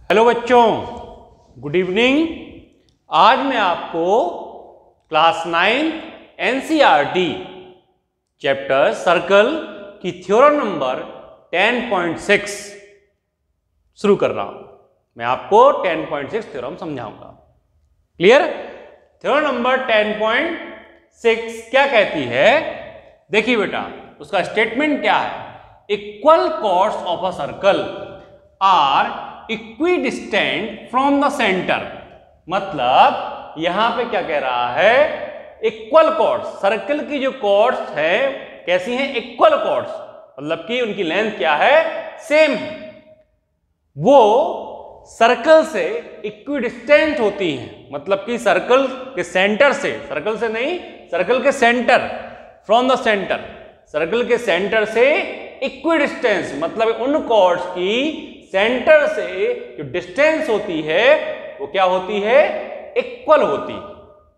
Hello बच्चों, good evening. आज मैं आपको क्लास 9 एनसीईआरटी चैप्टर सर्कल की थ्योरम नंबर 10.6 शुरू कर रहा हूं। मैं आपको 10.6 थ्योरम समझाऊंगा। क्लियर? थ्योरम नंबर 10.6 क्या कहती है? देखिए बेटा, उसका स्टेटमेंट क्या है? Equal chords of a circle are equidistant from the centre. मतलब यहां पे क्या कह रहा है? इक्वल कॉर्ड्स, सर्कल की जो कॉर्ड्स है कैसी हैं? इक्वल कॉर्ड्स, मतलब कि उनकी लेंथ क्या है? सेम है। वो सर्कल से इक्विडिस्टेंट होती हैं, मतलब कि सर्कल के सेंटर से, सर्कल से नहीं, सर्कल के centre, from the centre, circle के सेंटर से इक्विडिस्टेंस, मतलब उन कॉर्ड्स की सेंटर से जो डिस्टेंस होती है वो क्या होती है? इक्वल होती है।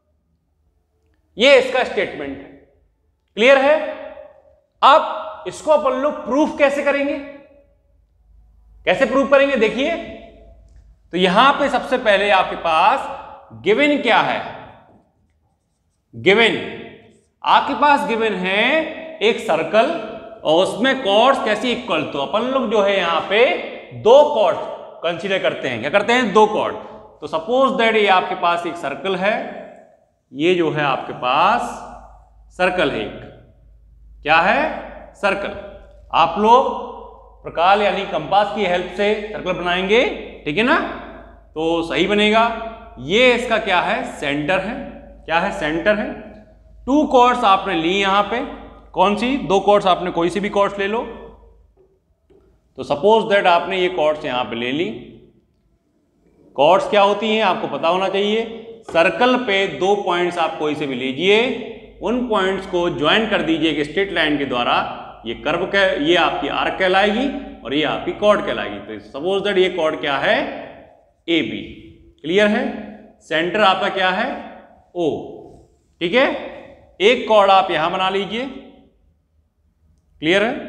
ये इसका स्टेटमेंट है। क्लियर है? अब इसको अपन लोग प्रूफ कैसे करेंगे? कैसे प्रूफ करेंगे? देखिए, तो यहां पे सबसे पहले आपके पास गिवन क्या है? गिवन आपके पास गिवन है एक सर्कल और उसमें कॉर्ड्स कैसी इक्वल। तो अपन लोग जो है यहां पे दो कॉर्ड कंसीडर करते हैं। क्या करते हैं? दो कॉर्ड। तो सपोज दैट ये आपके पास एक सर्कल है, ये जो है आपके पास सर्कल है। एक क्या है? सर्कल। आप लोग प्रकाल यानी कंपास की हेल्प से सर्कल बनाएंगे, ठीक है ना? तो सही बनेगा। ये इसका क्या है? सेंटर है। क्या है? सेंटर है। टू कॉर्ड्स आपने ली यहां पे। कौन सी? दो कॉर्ड्स आपने कोई सी भी कॉर्ड्स ले लो। तो सपोज दैट आपने ये कॉर्ड्स यहां पे ले ली। कॉर्ड्स क्या होती हैं आपको पता होना चाहिए। सर्कल पे दो पॉइंट्स आप कोई से भी लीजिए, उन पॉइंट्स को ज्वाइन कर दीजिए एक स्ट्रेट लाइन के द्वारा। ये कर्व का, ये आपकी आर्क कहलाएगी और ये आपकी कॉर्ड कहलाएगी। तो सपोज दैट ये कॉर्ड क्या है? A B. क्लियर है? सेंटर आपका क्या है? ओ। ठीक है? एक कॉर्ड आप यहां बना लीजिए। क्लियर है?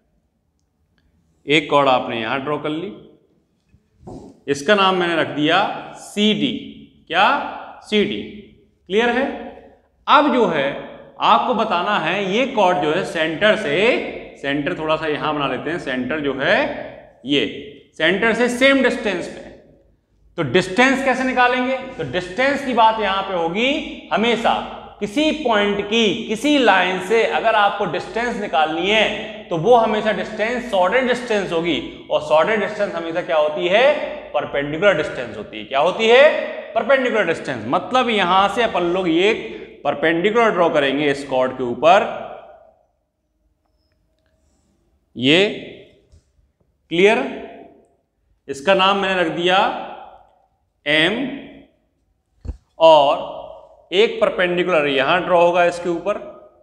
एक कॉर्ड आपने यहां ड्रॉ कर ली, इसका नाम मैंने रख दिया सी डी। क्या? C D. क्लियर है? अब जो है आपको बताना है ये कॉर्ड जो है सेंटर से, सेंटर थोड़ा सा यहां बना लेते हैं, सेंटर जो है ये सेंटर से सेम डिस्टेंस पे। तो डिस्टेंस कैसे निकालेंगे? तो डिस्टेंस की बात यहां पे होगी हमेशा। किसी पॉइंट की किसी लाइन से अगर आपको डिस्टेंस निकालनी है तो वो हमेशा डिस्टेंस शॉर्टेड डिस्टेंस होगी, और शॉर्टेड डिस्टेंस हमेशा क्या होती है? परपेंडिकुलर डिस्टेंस होती है। क्या होती है? Perpendicular distance. मतलब यहां से अपन लोग ये परपेंडिकुलर ड्रॉ करेंगे इस कॉर्ड के ऊपर, ये। क्लियर? इसका नाम मैंने रख दिया एम, और एक परपेंडिकुलर यहां ड्रॉ होगा इसके ऊपर।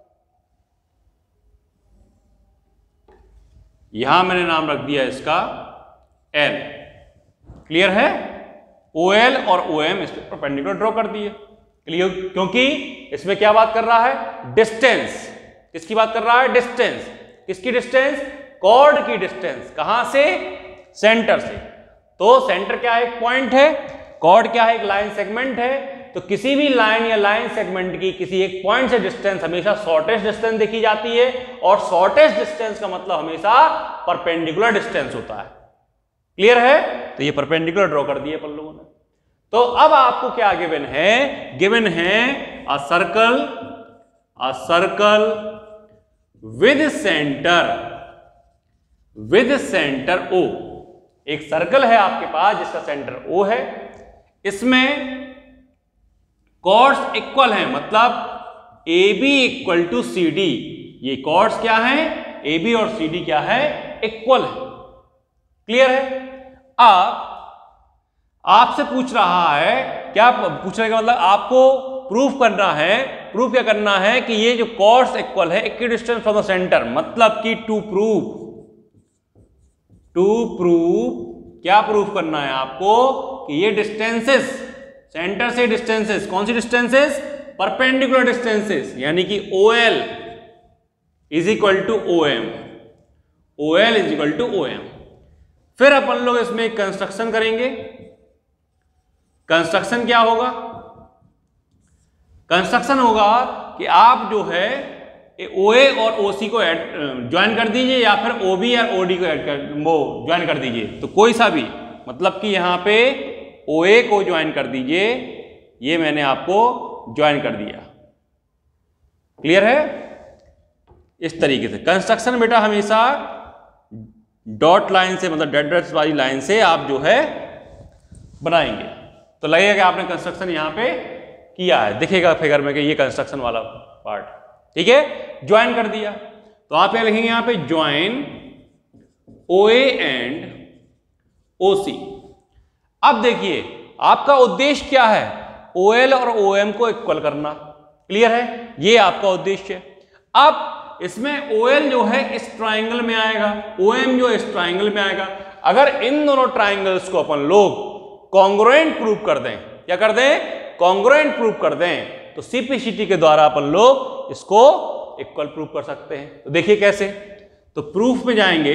यहां मैंने नाम रख दिया इसका एल। क्लियर है? ओ एल और ओ एम इस पर परपेंडिकुलर ड्रॉ कर दिए। क्लियर? क्योंकि इसमें क्या बात कर रहा है? डिस्टेंस। किसकी बात कर रहा है? डिस्टेंस। किसकी डिस्टेंस? कॉर्ड की डिस्टेंस। कहां से? सेंटर से। तो सेंटर क्या है? एक पॉइंट है। कॉर्ड क्या है? एक लाइन सेगमेंट है। तो किसी भी लाइन या लाइन सेगमेंट की किसी एक पॉइंट से डिस्टेंस हमेशा शॉर्टेस्ट डिस्टेंस देखी जाती है, और शॉर्टेस्ट डिस्टेंस का मतलब हमेशा परपेंडिकुलर डिस्टेंस होता है। क्लियर है? तो ये परपेंडिकुलर ड्रॉ कर दिए अपन लोगों ने। तो अब आपको क्या गिवन है? गिवन है a circle with centre O. एक सर्कल है आपके पास जिसका सेंटर ओ है। इसमें कॉर्ड्स इक्वल हैं, मतलब A B equal to C D. ये कॉर्ड्स क्या हैं? ए बी और सी डी क्या है? इक्वल है। क्लियर है? अब आपसे पूछ रहा है, क्या पूछने का मतलब आपको प्रूफ करना है। प्रूफ क्या करना है? कि ये जो कॉर्ड्स इक्वल है, इक्विडिस्टेंस फ्रॉम द सेंटर, मतलब कि टू प्रूफ क्या प्रूफ करना है आपको? कि ये डिस्टेंसेस, सेंटर से डिस्टेंसेस, कौन सी डिस्टेंसेस? परपेंडिकुलर डिस्टेंसेस, यानी कि OL is equal to OM। OL is equal to OM। फिर अपन लोग इसमें कंस्ट्रक्शन करेंगे। कंस्ट्रक्शन क्या होगा? कंस्ट्रक्शन होगा कि आप जो है OA और OC को ज्वाइन कर दीजिए या फिर OB और OD को ज्वाइन कर दीजिए, तो कोई सा भी, मतलब कि यहां पे OA को ज्वाइन कर दीजिए, ये मैंने आपको ज्वाइन कर दिया। क्लियर है? इस तरीके से कंस्ट्रक्शन बेटा हमेशा डॉट लाइन से, मतलब डेड डॉट्स वाली लाइन से आप जो है बनाएंगे, तो लगेगा कि आपने कंस्ट्रक्शन यहां पे किया है, दिखेगा फिगर में कि ये कंस्ट्रक्शन वाला पार्ट। ठीक है, ज्वाइन कर दिया, तो आप क्या लिखेंगे यहां पे? Join OA and OC। अब देखिए आपका उद्देश्य क्या है? OL और OM को इक्वल करना। क्लियर है? ये आपका उद्देश्य है। अब इसमें OL जो है इस ट्राइंगल में आएगा, OM जो इस ट्राइंगल में आएगा। अगर इन दोनों ट्राइंगल्स को अपन लोग कॉन्ग्रुएंट प्रूव कर दें, क्या कर दें? कॉन्ग्रुएंट प्रूव कर दें, तो CPCT के द्वारा अपन लोग इसको इक्वल प्रूव कर सकते हैं। तो देखिए कैसे, तो प्रूफ में जाएंगे।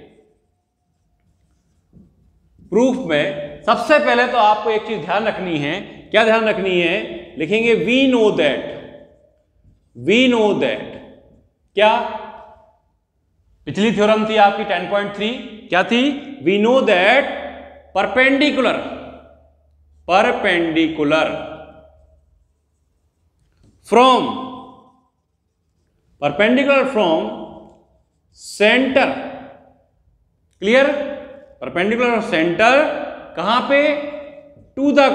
प्रूफ में सबसे पहले तो आपको एक चीज ध्यान रखनी है। क्या ध्यान रखनी है? लिखेंगे वी नो दैट। क्या पिछली थ्योरम थी आपकी 10.3, क्या थी? We know that perpendicular from centre. Clear? Perpendicular centre कहां पे? टू द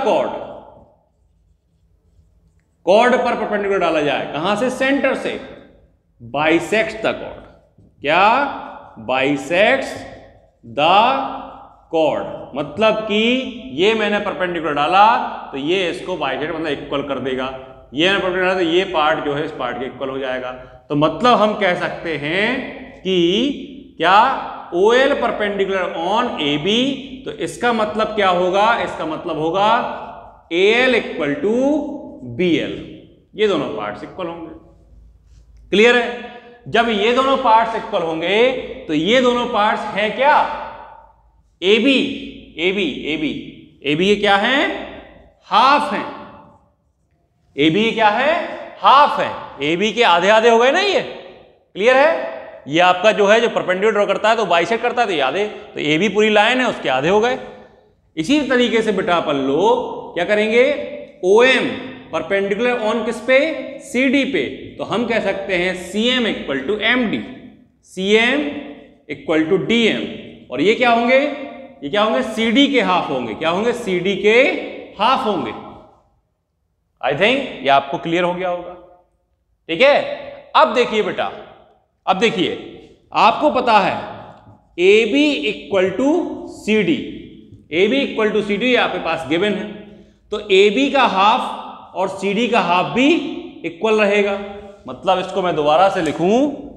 कॉर्ड पर परपेंडिकुलर डाला जाए। कहां से? सेंटर से। Bisects the chord. क्या? बाइसेक्ट्स द कॉर्ड, मतलब कि ये मैंने परपेंडिकुलर डाला तो ये इसको बाइसेक्ट मतलब इक्वल कर देगा। ये मैंने परपेंडिकुलर डाला तो ये पार्ट जो है इस पार्ट के इक्वल हो जाएगा। तो मतलब हम कह सकते हैं कि क्या? OL परपेंडिकुलर ऑन AB, तो इसका मतलब क्या होगा? इसका मतलब होगा AL इक्वल टू BL। ये दोनों पार्ट्स इक्वल होंगे। क्लियर है? जब ये दोनों पार्ट्स इक्वल होंगे तो ये दोनों पार्ट्स हैं क्या? AB के क्या है? हाफ हैं। AB के क्या है? हाफ है। AB के आधे आधे हो गए ना ये। क्लियर है? ये आपका जो है जो परपेंडिकुलर ड्रॉ करता है तो बाइसेक्ट करता है तो ये आधे, तो AB पूरी लाइन है उसके आधे हो गए। इसी तरीके से बेटा अपन लोग क्या करेंगे? OM परपेंडिकुलर ऑन किस पे? CD पे, तो हम कह सकते हैं CM equal to MD, CM equal to DM। और ये क्या होंगे? ये क्या होंगे? CD के हाफ होंगे। क्या होंगे? CD के हाफ होंगे। आई थिंक ये आपको क्लियर हो गया होगा। ठीक है, अब देखिए बेटा, अब देखिए आपको पता है AB equal to CD, AB equal to CD आपके पास गिवन है, तो AB का हाफ और CD का हाफ भी इक्वल रहेगा। मतलब इसको मैं दोबारा से लिखूं,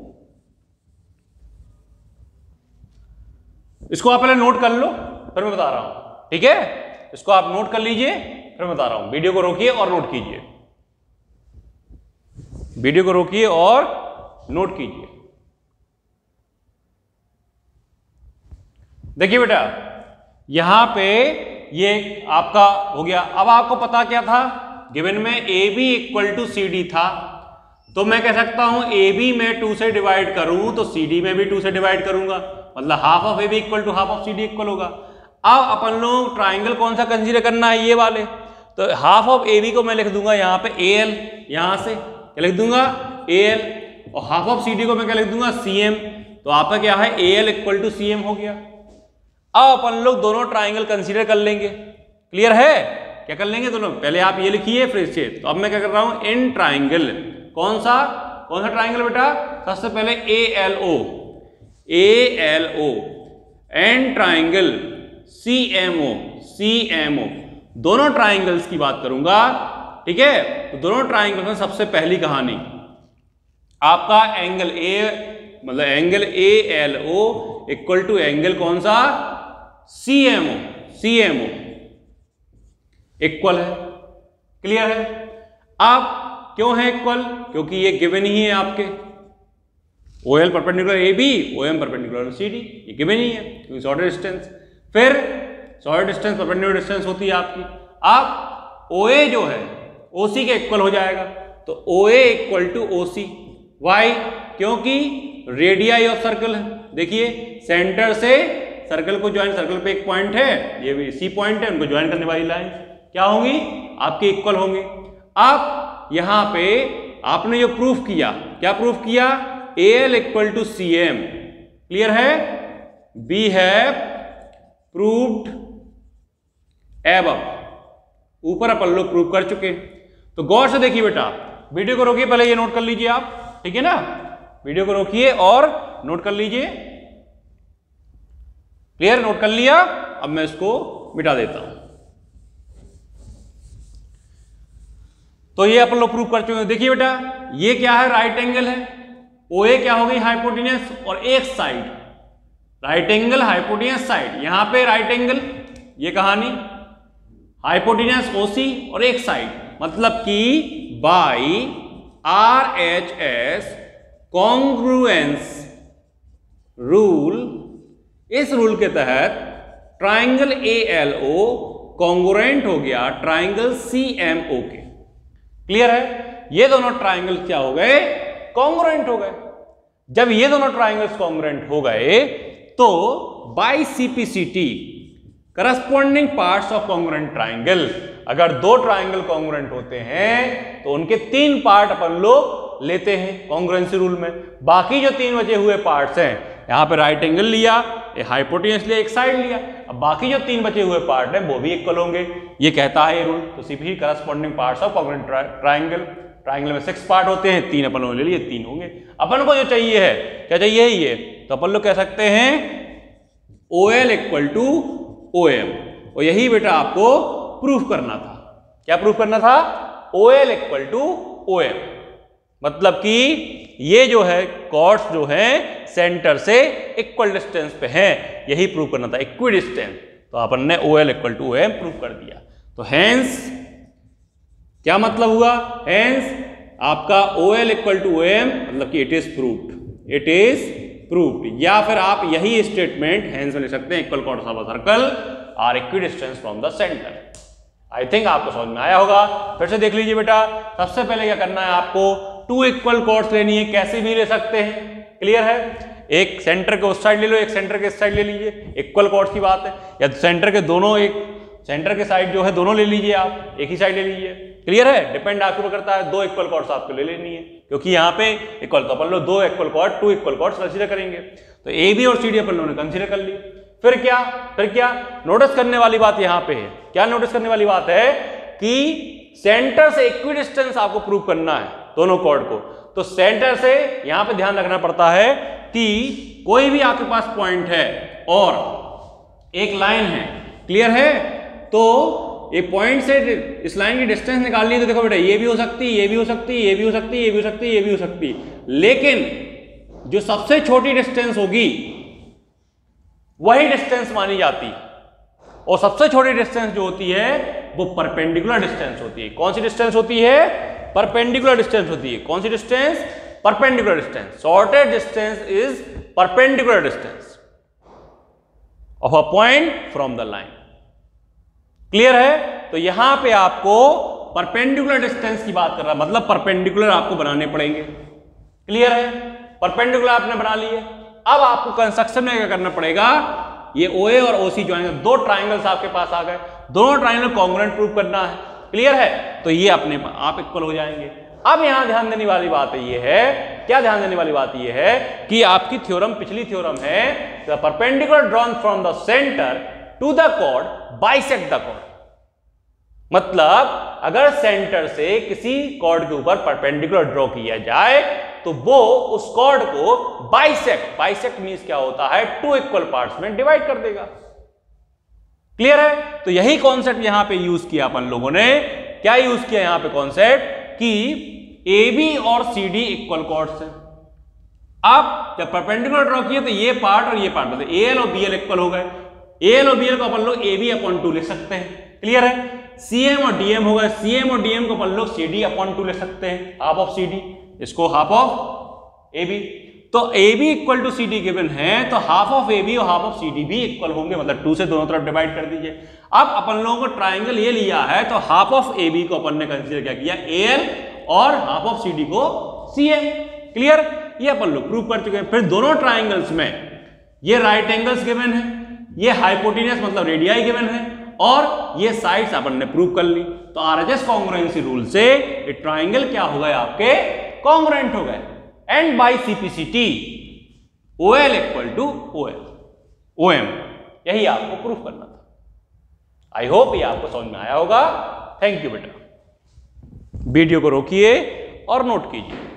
इसको आप पहले नोट कर लो फिर मैं बता रहा हूं। ठीक है, इसको आप नोट कर लीजिए फिर मैं बता रहा हूं। वीडियो को रोकिए और नोट कीजिए, वीडियो को रोकिए और नोट कीजिए। देखिए बेटा, यहां पे ये आपका हो गया। अब आपको पता क्या था? गिवन में AB इक्वल टू CD था, तो मैं कह सकता हूं AB में 2 से डिवाइड करूं तो CD में भी 2 से डिवाइड करूंगा, मतलब half of AB equal to half of CD equal होगा। अब अपन लोग ट्राइंगल कौन सा कंसीडर करना है? ये वाले। तो हाफ ऑफ AB को मैं लिख दूंगा यहाँ पे AL, यहां से क्या लिख दूंगा? AL, और हाफ ऑफ CD को मैं क्या लिख दूंगा? CM। तो आपका क्या है? AL इक्वल टू CM हो गया। अब अपन लोग दोनों ट्राइंगल कंसीडर कर लेंगे। क्लियर है? क्या कर लेंगे दोनों? पहले आप ये लिखिए फिर से। तो अब मैं क्या कर रहा हूं? इन ट्राइंगल, कौन सा ट्राइंगल बेटा? सबसे पहले ALO एंड ट्राइंगल CMO, दोनों ट्राइंगल्स की बात करूंगा। ठीक है, तो दोनों ट्राइंगल में सबसे पहली कहानी आपका एंगल A, मतलब angle ALO equal to angle कौन सा? CMO इक्वल है। क्लियर है? अब क्यों है इक्वल? क्योंकि ये गिवन ही है आपके, OL perpendicular AB, OM perpendicular CD, ये गिवन ही है क्योंकि शॉर्टर डिस्टेंस। फिर सॉलिड डिस्टेंस परपेंडिकुलर डिस्टेंस होती है आपकी। अब OA जो है OC के इक्वल हो जाएगा, तो OA equal to OC। Why? क्योंकि रेडियाई ऑफ सर्कल है। देखिए सेंटर से सर्कल को ज्वाइन, सर्कल पे एक पॉइंट है, ये भी C पॉइंट है, उनको ज्वाइन करने वाली लाइन क्या होंगी? आपके इक्वल होंगे। अब यहां पे आपने जो प्रूफ किया, क्या प्रूफ किया? AL equal to CM। Clear है? We have proved above. ऊपर अपन लोग प्रूव कर चुके। तो गौर से देखिए बेटा, वीडियो को रोकिए, पहले ये नोट कर लीजिए आप, ठीक है ना? वीडियो को रोकिए और नोट कर लीजिए। क्लियर? नोट कर लिया? अब मैं इसको मिटा देता हूं। तो ये अपन लोग प्रूव कर चुके हैं। देखिए बेटा, ये क्या है? राइट एंगल है। OA क्या हो गई? हाइपोटेन्यूस, और एक side right angle hypotenuse side, यहां पे राइट एंगल, ये कहानी हाइपोटेन्यूस OC और एक साइड, मतलब कि बाई RHS कॉन्ग्रुएंस रूल, इस रूल के तहत ट्राइंगल ALO कॉन्ग्रुएंट हो गया ट्राइंगल CMO के। क्लियर है? ये दोनों ट्राइंगल क्या हो गए? कॉन्ग्रुएंट हो गए। जब ये दोनों ट्राइंगल्स कॉन्ग्रुएंट हो गए तो by CPCT corresponding parts of congruent triangle, अगर दो ट्राइंगल कॉन्ग्रुएंट होते हैं तो उनके 3 पार्ट अपन लोग लेते हैं कॉन्ग्रुएंसी रूल में। बाकी जो 3 बचे हुए पार्ट्स हैं, यहां पे राइट एंगल लिया, हाइपोटेन्यूस लिया, एक साइड लिया, अब बाकी जो 3 बचे हुए पार्ट हैं वो भी इक्वल होंगे, ये कहता है ये रूल। तो CP corresponding parts of congruent triangle, triangle में 6 पार्ट होते हैं, 3 अपन लोग ले लिए, 3 होंगे। अपन को जो चाहिए है, क्या चाहिए? ये तो अपन लोग कह सकते हैं OL इक्वल टू OM, और यही बेटा आपको प्रूफ करना था। क्या प्रूफ करना था? OL इक्वल टू OM, मतलब कि ये जो है कॉर्ड्स जो है सेंटर से इक्वल डिस्टेंस पे हैं, यही प्रूव करना था, इक्वी डिस्टेंस। तो अपन ने OL equal to OM prove कर दिया। तो हेंस क्या मतलब हुआ? हेंस आपका OL इक्वल टू OM मतलब कि it is proved, it is proved. या फिर आप यही स्टेटमेंट हेंस में लिख सकते हैं, equal chords of a circle are equidistance from the centre. I think आपको समझ में आया होगा। फिर से देख लीजिए बेटा, सबसे पहले क्या करना है आपको? 2 इक्वल कॉर्ड्स लेनी है, कैसे भी ले सकते हैं। क्लियर है? एक सेंटर के उस साइड ले लो, एक सेंटर के इस साइड ले लीजिए, इक्वल कॉर्ड्स की बात है। या सेंटर के दोनों, एक सेंटर के साइड जो है दोनों ले लीजिए, आप एक ही साइड ले लीजिए। क्लियर है? डिपेंड आपके ऊपर करता है, 2 इक्वल कॉर्ड्स आपको ले लेनी है, क्योंकि यहाँ पे इक्वल, तो अपन लोग 2 equal chord, 2 equal chords consider करेंगे। तो AB और CD अपन लोगों ने कंसीडर कर ली। फिर क्या नोटिस करने वाली बात यहाँ पे है? क्या नोटिस करने वाली बात है कि सेंटर से इक्वी डिस्टेंस आपको प्रूव करना है दोनों कॉर्ड को। तो सेंटर से यहां पे ध्यान रखना पड़ता है कि कोई भी आपके पास पॉइंट है और एक लाइन है। क्लियर है? तो एक पॉइंट से इस लाइन की डिस्टेंस निकालनी है, तो देखो बेटा, ये भी हो सकती है, ये भी हो सकती है, ये भी हो सकती है, ये भी हो सकती है, ये भी हो सकती है, लेकिन जो सबसे छोटी डिस्टेंस होगी वही डिस्टेंस मानी जाती है। और सबसे छोटी डिस्टेंस जो होती है वो परपेंडिकुलर डिस्टेंस होती है। कौन सी डिस्टेंस होती है? परपेंडिकुलर डिस्टेंस होती है। कौन सी distance? Perpendicular distance. Shortest distance is perpendicular distance of a point from the line. Clear है? तो यहां पे आपको परपेंडिकुलर डिस्टेंस की बात कर रहा है, मतलब परपेंडिकुलर आपको बनाने पड़ेंगे। क्लियर है? परपेंडिकुलर आपने बना लिए। अब आपको कंस्ट्रक्शन में क्या करना पड़ेगा? ये OA और OC ज्वाइन, 2 ट्राइंगल्स आपके पास आ गए, दोनों ट्राइंगल कॉन्ग्रुएंट प्रूव करना है। क्लियर है? तो ये अपने आप इक्वल हो जाएंगे। अब यहां ध्यान देने वाली बात ये है, क्या ध्यान देने वाली बात ये है कि आपकी थ्योरम, पिछली थ्योरम है, the perpendicular drawn from the centre to the chord bisect the chord. मतलब अगर सेंटर से किसी कॉर्ड के ऊपर परपेंडिकुलर ड्रॉ किया जाए तो वो उस कॉर्ड को बाइसेक्ट मींस क्या होता है? 2 इक्वल पार्ट्स में डिवाइड कर देगा। क्लियर है? तो यही कॉन्सेप्ट यहां पे यूज किया अपन लोगों ने। क्या यूज किया यहां पे कॉन्सेप्ट कि AB और CD इक्वल कॉर्ड्स हैं। अब जब परपेंडिकुलर ड्रॉ किए तो ये पार्ट और ये पार्ट, मतलब AL और BL इक्वल हो गए। AL और BL को अपन लोग AB/2 लिख सकते हैं। क्लियर है? CM और DM हो गए, CM और DM को अपन लोग CD/2 लिख सकते हैं, हाफ ऑफ CD, इसको हाफ ऑफ AB। तो AB equal to CD given है, तो हाफ ऑफ AB और हाफ ऑफ CD भी इक्वल होंगे, मतलब 2 से दोनों तरफ डिवाइड कर दीजिए। अब अपन लोगों को ट्राइंगल ये लिया है, तो हाफ ऑफ AB को अपन ने कंसीडर क्या किया, AL, और हाफ ऑफ CD को CM। क्लियर, ये अपन लोग प्रूव कर चुके हैं। फिर दोनों ट्राइंगल्स में ये राइट एंगल्स गिवन है, ये हाइपोटेन्यूस मतलब रेडियाई गिवन है, और ये साइड्स अपन ने प्रूव कर ली। तो RHS कॉन्ग्रुएंसी रूल से ये ट्राइंगल क्या हो गए, आपके कॉन्ग्रुएंट हो गए। And by CPCT OL equal to OM, यही आपको प्रूफ करना था। आई होप ये आपको समझ में आया होगा। थैंक यू बेटा। वीडियो को रोकिए और नोट कीजिए।